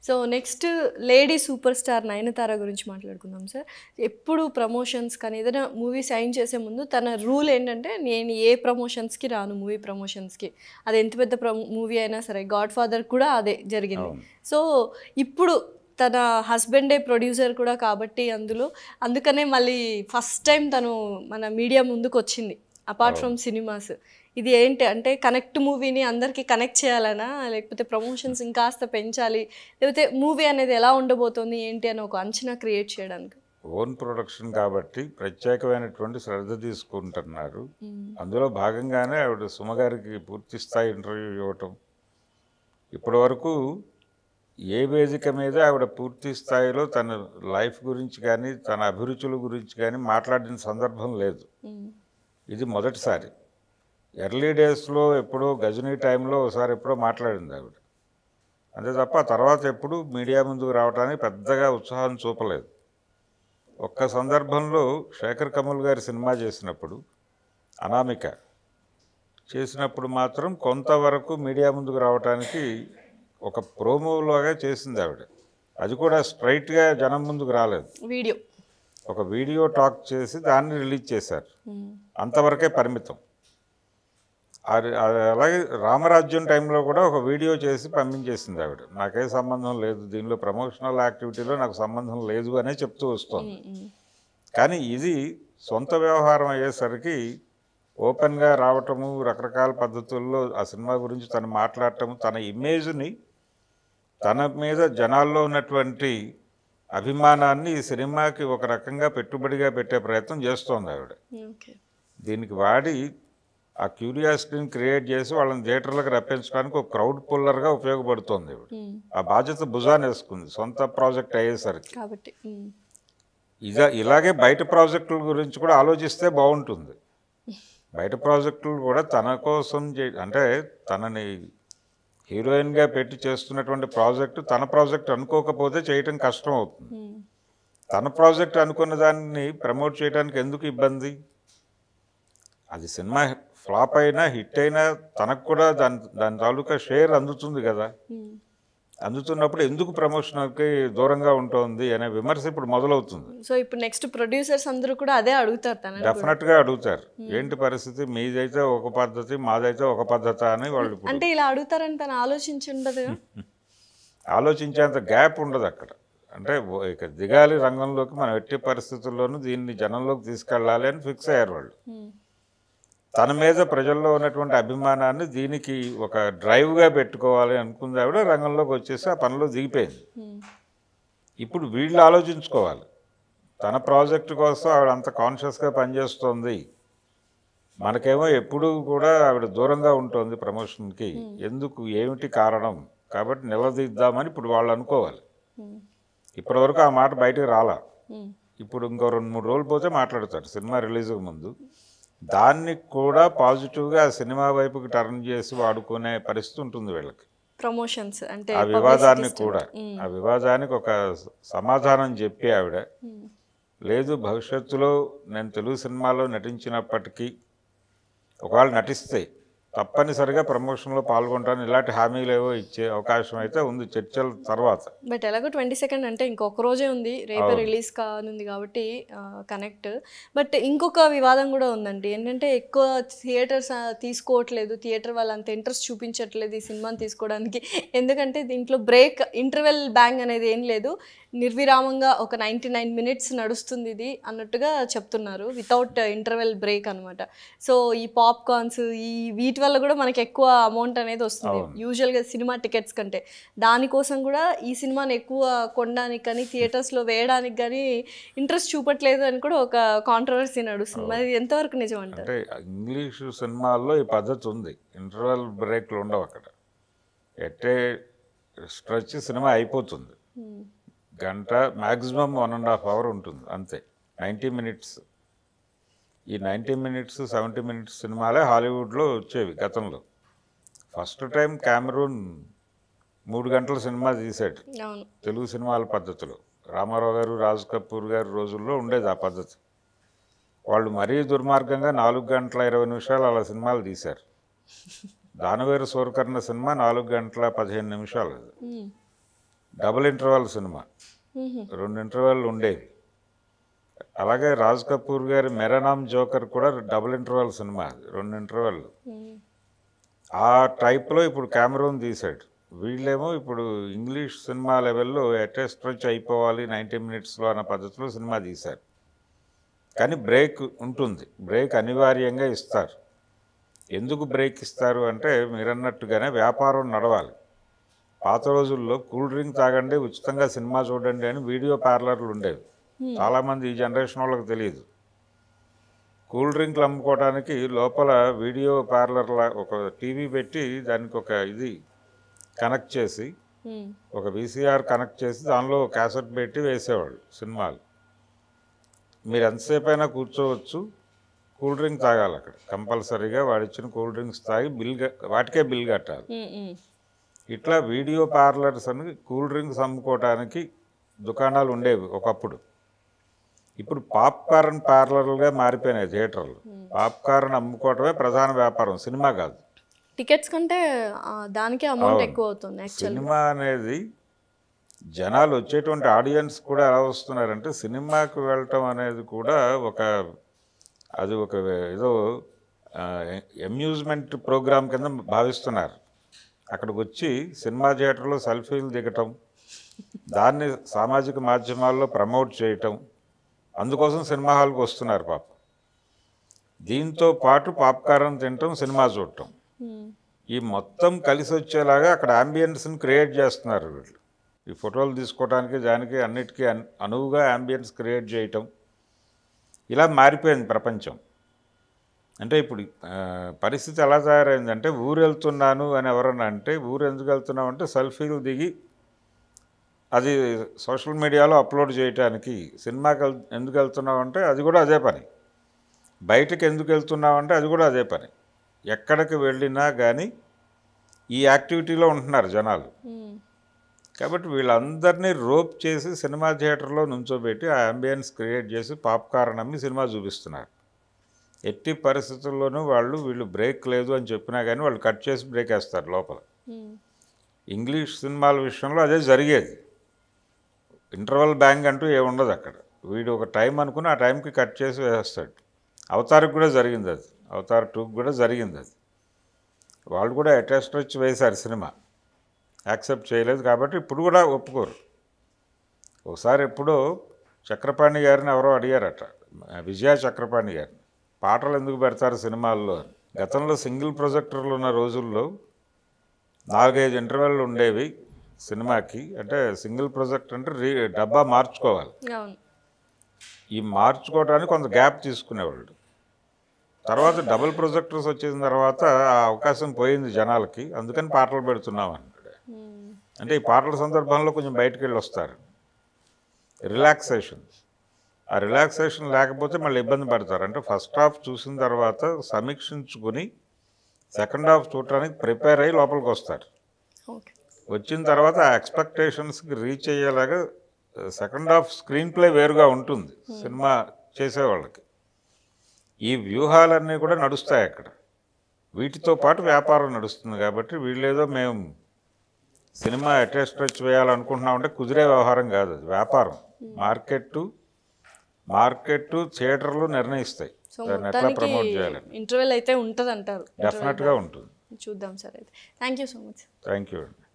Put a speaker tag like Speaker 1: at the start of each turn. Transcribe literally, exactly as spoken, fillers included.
Speaker 1: So next lady super star Nayanthara గురించి మాట్లాడుకుందాం sir. ఎప్పుడు ప్రమోషన్స్ కానీ ఏదైనా మూవీ సైన్ చేసే ముందు తన రూల్ ఏంటంటే నేను ఏ ప్రమోషన్స్కి రాను, మూవీ ప్రమోషన్స్కి. అది ఎంత పెద్ద ప్ర మూవీ అయినా సరే. గాడ్ ఫాదర్ కూడా అదే జరిగింది. సో ఇప్పుడు తన హస్బెండే ప్రొడ్యూసర్ కూడా కాబట్టి అందులో అందుకనే మళ్ళీ ఫస్ట్ టైం తను మన మీడియా ముందుకు వచ్చింది అపార్ట్ ఫ్రమ్ సినిమాస్. ఇది ఏంటి అంటే కనెక్ట్ మూవీని అందరికీ కనెక్ట్ చేయాలనా, లేకపోతే ప్రమోషన్స్ ఇంకాస్త పెంచాలి, లేకపోతే మూవీ అనేది ఎలా ఉండబోతోంది ఏంటి అని ఒక అంచనా క్రియేట్ చేయడానికి?
Speaker 2: ఓన్ ప్రొడక్షన్ కాబట్టి ప్రత్యేకమైనటువంటి శ్రద్ధ తీసుకుంటున్నారు. అందులో భాగంగానే ఆవిడ సుమగారికి పూర్తి స్థాయి ఇంటర్వ్యూ ఇవ్వటం. ఇప్పటి వరకు ఏ వేదిక మీద ఆవిడ పూర్తి స్థాయిలో తన లైఫ్ గురించి కానీ తన అభిరుచుల గురించి కానీ మాట్లాడిన సందర్భం లేదు. ఇది మొదటిసారి. ఎర్లీ డేస్లో ఎప్పుడో గజనీ టైంలో ఒకసారి ఎప్పుడో మాట్లాడింది ఆవిడ, అంతే తప్ప తర్వాత ఎప్పుడు మీడియా ముందుకు రావడానికి పెద్దగా ఉత్సాహం చూపలేదు. ఒక్క సందర్భంలో శేఖర్ కమల్ గారి సినిమా చేసినప్పుడు, అనామిక చేసినప్పుడు మాత్రం కొంతవరకు మీడియా ముందుకు రావడానికి ఒక ప్రోమోలాగా చేసింది ఆవిడ. అది కూడా స్ట్రైట్గా జనం ముందుకు రాలేదు,
Speaker 1: వీడియో
Speaker 2: ఒక వీడియో టాక్ చేసి దాన్ని రిలీజ్ చేశారు. అంతవరకే పరిమితం. అలాగే రామరాజ్యం టైంలో కూడా ఒక వీడియో చేసి పంపించేసింది ఆవిడ. నాకే సంబంధం లేదు, దీనిలో ప్రమోషనల్ యాక్టివిటీలో నాకు సంబంధం లేదు అనే చెప్తూ వస్తుంది. కానీ ఇది సొంత వ్యవహారం అయ్యేసరికి ఓపెన్గా రావటము, రకరకాల పద్ధతుల్లో ఆ సినిమా గురించి తను మాట్లాడటము, తన ఇమేజ్ని, తన మీద జనాల్లో ఉన్నటువంటి అభిమానాన్ని ఈ సినిమాకి ఒక రకంగా పెట్టుబడిగా పెట్టే ప్రయత్నం చేస్తోంది ఆవిడ. దీనికి వాడి ఆ క్యూరియాసిటీని క్రియేట్ చేసి వాళ్ళని థియేటర్లకు రప్పించడానికి ఒక క్రౌడ్ పుల్లర్గా ఉపయోగపడుతోంది ఆవిడ. ఆ బాధ్యత భుజాన్ని వేసుకుంది సొంత ప్రాజెక్ట్ అయ్యేసరికి.
Speaker 1: కాబట్టి
Speaker 2: ఇదా ఇలాగే బయట ప్రాజెక్టుల గురించి కూడా ఆలోచిస్తే బాగుంటుంది. బయట ప్రాజెక్టులు కూడా తన కోసం అంటే తనని హీరోయిన్గా పెట్టి చేస్తున్నటువంటి ప్రాజెక్టు తన ప్రాజెక్ట్ అనుకోకపోతే చేయటం కష్టం అవుతుంది. తన ప్రాజెక్ట్ అనుకున్న దాన్ని ప్రమోట్ చేయడానికి ఎందుకు ఇబ్బంది? అది సినిమా ఫ్లాప్ అయినా హిట్ అయినా తనకు కూడా దాని దాని తాలూకా షేర్ అందుతుంది కదా. అందుతున్నప్పుడు ఎందుకు ప్రమోషన్కి దూరంగా ఉంటుంది అనే విమర్శ ఇప్పుడు మొదలవుతుంది.
Speaker 1: సో ఇప్పుడు నెక్స్ట్ ప్రొడ్యూసర్స్ అందరూ కూడా అదే అడుగుతారు,
Speaker 2: డెఫినెట్గా అడుగుతారు. ఏంటి పరిస్థితి, మీదైతే ఒక పద్ధతి, మాదైతే ఒక పద్ధతి అని వాళ్ళు.
Speaker 1: అంటే ఇలా అడుగుతారని తను ఆలోచించి ఉండదు,
Speaker 2: ఆలోచించేంత గ్యాప్ ఉండదు అక్కడ. అంటే ఇక దిగాలి రంగంలోకి, మనం ఎట్టి పరిస్థితుల్లోనూ దీన్ని జనంలోకి తీసుకెళ్ళాలి అని ఫిక్స్ అయ్యారు వాళ్ళు. తన మీద ప్రజల్లో ఉన్నటువంటి అభిమానాన్ని దీనికి ఒక డ్రైవ్గా పెట్టుకోవాలి అనుకుంది ఆవిడ. రంగంలోకి వచ్చేసి ఆ పనిలో దిగిపోయింది. ఇప్పుడు వీళ్ళు ఆలోచించుకోవాలి, తన ప్రాజెక్టు కోసం ఆవిడ అంత కాన్షియస్గా పనిచేస్తోంది, మనకేమో ఎప్పుడూ కూడా ఆవిడ దూరంగా ఉంటుంది ప్రమోషన్కి, ఎందుకు, ఏమిటి కారణం, కాబట్టి నిలదీద్దామని ఇప్పుడు వాళ్ళు అనుకోవాలి. ఇప్పటివరకు ఆ మాట బయటకు రాలా. ఇప్పుడు ఇంకో రెండు మూడు రోజులు పోతే మాట్లాడతారు సినిమా రిలీజ్కి ముందు. దాన్ని కూడా పాజిటివ్గా ఆ సినిమా వైపుకి టర్న్ చేసి వాడుకునే పరిస్థితి ఉంటుంది వీళ్ళకి.
Speaker 1: ప్రమోషన్స్ అంటే
Speaker 2: ఆ వివాదాన్ని కూడా, ఆ వివాదానికి ఒక సమాధానం చెప్పి ఆవిడ, లేదు భవిష్యత్తులో నేను తెలుగు సినిమాలో నటించినప్పటికీ ఒకవేళ నటిస్తే తప్పనిసరిగా ప్రమోషన్లో పాల్గొంటాను, ఇలాంటి హామీలు ఏవో ఇచ్చే అవకాశం అయితే ఉంది చర్చల తర్వాత.
Speaker 1: బట్ ఎలాగో ట్వంటీ సెకండ్ అంటే ఇంకొక రోజే ఉంది, రేపే రిలీజ్ కానుంది కాబట్టి కనెక్ట్. బట్ ఇంకొక వివాదం కూడా ఉందండి, ఏంటంటే ఎక్కువ థియేటర్స్ తీసుకోవట్లేదు, థియేటర్ వాళ్ళు అంత ఇంట్రెస్ట్ చూపించట్లేదు ఈ సినిమాని తీసుకోవడానికి. ఎందుకంటే దీంట్లో బ్రేక్, ఇంటర్వెల్ బ్యాంగ్ అనేది ఏం లేదు, నిర్విరామంగా ఒక నైంటీ నైన్ మినిట్స్ నడుస్తుంది ఇది అన్నట్టుగా చెప్తున్నారు, వితౌట్ ఇంటర్వెల్ బ్రేక్ అనమాట. సో ఈ పాప్కార్న్స్ ఈ వీటి వల్ల కూడా మనకి ఎక్కువ అమౌంట్ అనేది వస్తుంది యూజువల్గా సినిమా టికెట్స్ కంటే. దానికోసం కూడా ఈ సినిమాని ఎక్కువ కొనడానికి కానీ థియేటర్స్లో వేయడానికి కానీ ఇంట్రెస్ట్ చూపట్లేదు అని కూడా ఒక కాంట్రవర్సీ నడుస్తుంది. మరి ఎంతవరకు నిజం అంటారు?
Speaker 2: అంటే ఇంగ్లీషు సినిమాల్లో ఈ పద్ధతి ఉంది, ఇంటర్వెల్ బ్రేక్లు ఉండవు అక్కడ. ఎట్టే స్ట్రెచ్ సినిమా అయిపోతుంది, గంట maximum one and half hour ఉంటుంది అంతే, నైంటీ మినిట్స్. ఈ నైంటీ మినిట్స్ సెవెంటీ మినిట్స్ సినిమాలే హాలీవుడ్లో వచ్చేవి గతంలో. ఫస్ట్ టైం కెమెరూన్ మూడు గంటల సినిమా తీసాడు తెలుగు సినిమాల పద్ధతిలో. రామారావు గారు, రాజ్ కపూర్ గారి రోజుల్లో ఉండేది ఆ పద్ధతి. వాళ్ళు మరీ దుర్మార్గంగా నాలుగు గంటల ఇరవై నిమిషాలు అలా సినిమాలు తీశారు. దానవేరు సూరకర్ణ సినిమా నాలుగు గంటల పదిహేను నిమిషాలు. డబుల్ ఇంటర్వల్ సినిమా, రెండు ఇంటర్వెల్ ఉండేవి. అలాగే రాజ్ కపూర్ గారి మెరానామ్ జోకర్ కూడా డబుల్ ఇంటర్వల్ సినిమా, రెండు ఇంటర్వెల్. ఆ టైప్లో ఇప్పుడు కెమెరూన్ తీశాడు. వీళ్ళేమో ఇప్పుడు ఇంగ్లీష్ సినిమా లెవెల్లో అటెస్ట్ స్ట్రెచ్ అయిపోవాలి నైంటీ మినిట్స్లో అన్న పద్ధతిలో సినిమా తీశారు. కానీ బ్రేక్ ఉంటుంది, బ్రేక్ అనివార్యంగా ఇస్తారు. ఎందుకు బ్రేక్ ఇస్తారు అంటే మీరన్నట్టుగానే వ్యాపారం నడవాలి. పాత రోజుల్లో కూల్ డ్రింక్ తాగండి ఉచితంగా సినిమా చూడండి అని వీడియో పార్లర్లు ఉండేవి. చాలామంది ఈ జనరేషన్ వాళ్ళకి తెలియదు. కూల్ డ్రింక్లు అమ్ముకోవడానికి లోపల వీడియో పార్లర్ల ఒక టీవీ పెట్టి దానికి ఒక ఇది కనెక్ట్ చేసి, ఒక వీసీఆర్ కనెక్ట్ చేసి దానిలో క్యాసెట్ పెట్టి వేసేవాళ్ళు సినిమాలు. మీరు ఎంతసేపు అయినా కూర్చోవచ్చు, కూల్ డ్రింక్ తాగాలి అక్కడ కంపల్సరీగా. వాడిచ్చిన కూల్ డ్రింక్స్ తాగి బిల్ వాటికే బిల్ కట్టాలి. ఇట్లా వీడియో పార్లర్స్ అని కూల్ డ్రింక్స్ అమ్ముకోవడానికి దుకాణాలు ఉండేవి ఒకప్పుడు. ఇప్పుడు పాప్కార్న్ పార్లర్లుగా మారిపోయినాయి థియేటర్లు. పాప్కార్న్ అమ్ముకోవటమే ప్రధాన వ్యాపారం, సినిమా కాదు.
Speaker 1: టికెట్స్ కంటే దానికే అమౌంట్ ఎక్కువ అవుతుంది.
Speaker 2: సినిమా అనేది జనాలు వచ్చేటువంటి ఆడియన్స్ కూడా ఎలా వస్తున్నారంటే సినిమాకి వెళ్ళటం అనేది కూడా ఒక అది ఒక ఏదో అమ్యూజ్మెంట్ ప్రోగ్రామ్ కింద భావిస్తున్నారు. అక్కడికి వచ్చి సినిమా థియేటర్లో సెల్ఫీలు దిగటం, దాన్ని సామాజిక మాధ్యమాల్లో ప్రమోట్ చేయటం, అందుకోసం సినిమా హాల్కి వస్తున్నారు పాప. దీంతో పాటు పాప్కార్న్ తినటం, సినిమా చూడటం, ఈ మొత్తం కలిసి వచ్చేలాగా అక్కడ అంబియన్స్ని క్రియేట్ చేస్తున్నారు వీళ్ళు. ఈ ఫోటోలు తీసుకోవడానికి దానికి అన్నిటికీ అనువుగా అంబియన్స్ క్రియేట్ చేయటం, ఇలా మారిపోయింది ప్రపంచం. అంటే ఇప్పుడు పరిస్థితి ఎలా తయారైందంటే ఊరు వెళ్తున్నాను అని ఎవరన్నా అంటే ఊరు ఎందుకు వెళ్తున్నావు అంటే సెల్ఫీలు దిగి అది సోషల్ మీడియాలో అప్లోడ్ చేయడానికి. సినిమాకి వెళ్ ఎందుకు వెళ్తున్నావు అంటే అది కూడా అదే పని. బయటకు ఎందుకు వెళ్తున్నావు అంటే అది కూడా అదే పని. ఎక్కడికి వెళ్ళినా కానీ ఈ యాక్టివిటీలో ఉంటున్నారు జనాలు. కాబట్టి వీళ్ళందరినీ రోప్ చేసి సినిమా థియేటర్లో నుంచోబెట్టి ఆ అంబియన్స్ క్రియేట్ చేసి పాప్కార్న్ అమ్మి సినిమా చూపిస్తున్నారు. ఎట్టి పరిస్థితుల్లోనూ వాళ్ళు వీళ్ళు బ్రేక్ లేదు అని చెప్పినా కానీ వాళ్ళు కట్ చేసి బ్రేక్ వేస్తారు లోపల. ఇంగ్లీష్ సినిమాల విషయంలో అదే జరిగేది. ఇంటర్వల్ బ్యాంగ్ అంటూ ఏముండదు అక్కడ. వీడు ఒక టైం అనుకుని ఆ టైంకి కట్ చేసి వేస్తాడు. అవతార్కి కూడా జరిగింది అది, అవతార్ టూకి కూడా జరిగింది అది. వాళ్ళు కూడా అటెస్ట్ వచ్చి వేశారు సినిమా, యాక్సెప్ట్ చేయలేదు కాబట్టి ఇప్పుడు కూడా ఒప్పుకోరు. ఒకసారి ఎప్పుడో చక్రపాణి గారిని ఎవరో అడిగారట, విజయ చక్రపాణి గారిని, పాటలు ఎందుకు పెడతారు సినిమాల్లో అని. గతంలో సింగిల్ ప్రొజెక్టర్లు ఉన్న రోజుల్లో నాలుగైదు ఇంటర్వెల్లు ఉండేవి సినిమాకి. అంటే సింగిల్ ప్రొజెక్టర్ అంటే రీ డబ్బా మార్చుకోవాలి. ఈ మార్చుకోవడానికి కొంత గ్యాప్ తీసుకునేవాళ్ళు. తర్వాత డబుల్ ప్రొజెక్టర్స్ వచ్చిన తర్వాత ఆ అవకాశం పోయింది జనాలకి, అందుకని పాటలు పెడుతున్నాం అన్నాడు. అంటే ఈ పాటల సందర్భంలో కొంచెం బయటకు వెళ్ళి వస్తారు, రిలాక్సేషన్. ఆ రిలాక్సేషన్ లేకపోతే మళ్ళీ ఇబ్బంది పడతారు. అంటే ఫస్ట్ హాఫ్ చూసిన తర్వాత సమీక్షించుకుని సెకండ్ హాఫ్ చూడటానికి ప్రిపేర్ అయ్యి లోపలికి వస్తారు. వచ్చిన తర్వాత ఆ ఎక్స్పెక్టేషన్స్కి రీచ్ అయ్యేలాగా సెకండ్ హాఫ్ స్క్రీన్ ప్లే వేరుగా ఉంటుంది సినిమా చేసేవాళ్ళకి. ఈ వ్యూహాలన్నీ కూడా నడుస్తాయి అక్కడ. వీటితో పాటు వ్యాపారం నడుస్తుంది. కాబట్టి వీళ్ళేదో మేము సినిమా అటెస్ట్ స్ట్రెచ్ వేయాలనుకుంటున్నామంటే కుదిరే వ్యవహారం కాదు, అది వ్యాపారం. మార్కెట్ మార్కెట్ థియేటర్లు నిర్ణయిస్తాయి దాన్ని ఎట్లా ప్రమోట్ చేయాలని.
Speaker 1: ఇంటర్వెల్ అయితే ఉంటుంది అంటారు.
Speaker 2: డెఫినెట్గా ఉంటుంది.
Speaker 1: చూద్దాం సార్. అయితే thank you so much.
Speaker 2: Thank you అండి.